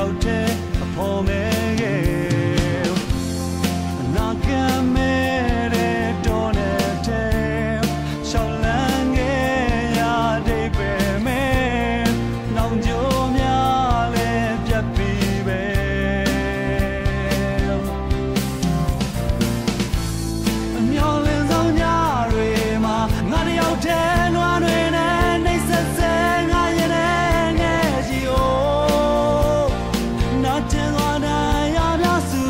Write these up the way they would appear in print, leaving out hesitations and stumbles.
ရောက်တဲ့အဖို့မဲရဲ့နာကမဲတဲ့တော်နေတဲ့ရှောင်းလန်းငယ်ရတဲ့ပဲမဲနောင်ကြိုးများလဲပြတ်ပြီးပဲအမျော်လင့်ဆုံးညတွေမှာငါတယောက်တည်းလွမ်းတွေနဲ့နှိမ့်ဆက်ဆဲငါရဲ့ငယ်ကြီးအိုနာကျင်သွားတဲ့ရပြစု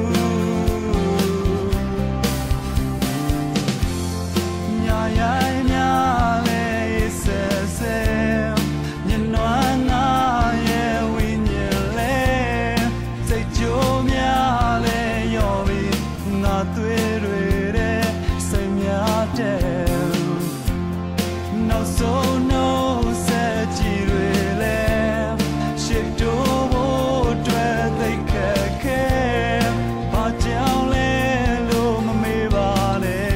ညာရိုင်းများလဲဆက်ဆက်ညနွမ်းငါရဲ့ဝိညာဉ်လဲစိတ်ကြိုးများလဲရော်ပြီးငါသွေးတွေတဲ့စိတ်များတဲ့နောက်ဆုံးနှုတ်ဆက်ကြည့်တွေလဲရှစ်တိုးဖို့အတွက်သိခက်ခဲဘာကြောင့်လဲလို့မမေးပါနဲ့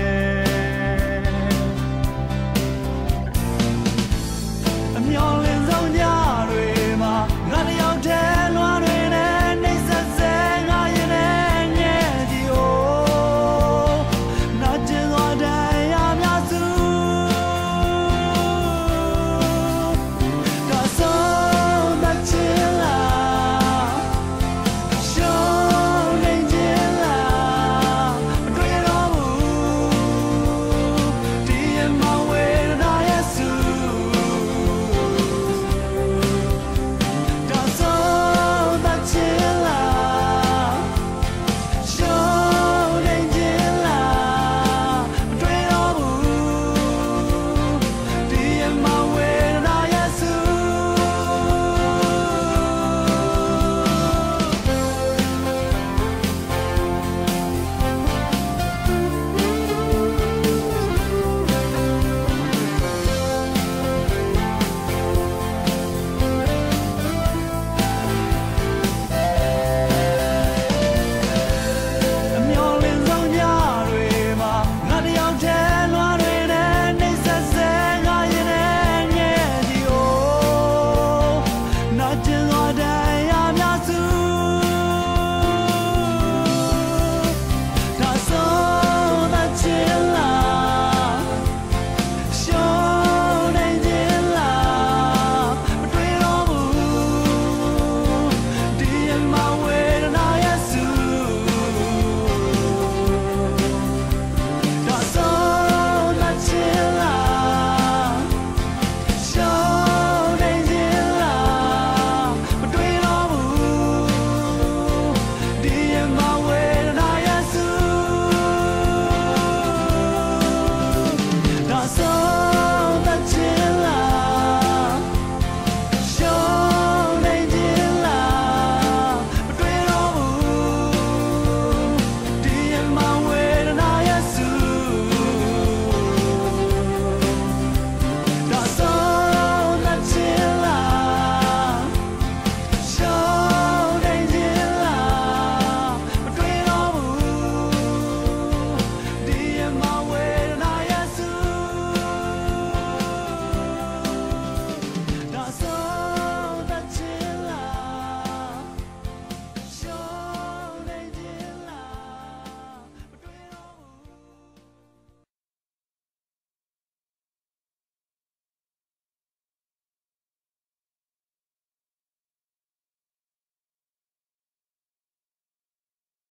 အမျော်လင့်ဆုံးညတွေမှာငါတယောက်တည်းလွမ်းတွေနဲ့နှိမ့်ဆက်ဆဲငါရဲ့ငယ်ကြီးအိုနာကျင်သွားတဲ့ရများစုဒါဆုံးသတ်ချင်လားရှုံးနေခြင်းလားမတွေ့တော့ဘူးဒီမဝေဒနာရဲ့စုဒါဆုံးသတ်ချင်လားရှုံးနေခြင်းလားမတွေ့တော့ဘူးဒီမဝေဒနာရဲ့စု အမျော်လင့်ဆုံးညတွေမှာငါတယောက်တည်းလွမ်းတွေနဲ့နှိမ့်ဆက်ဆဲငါရဲ့ငယ်ကြီးအိုနာကျင်သွားတဲ့ရ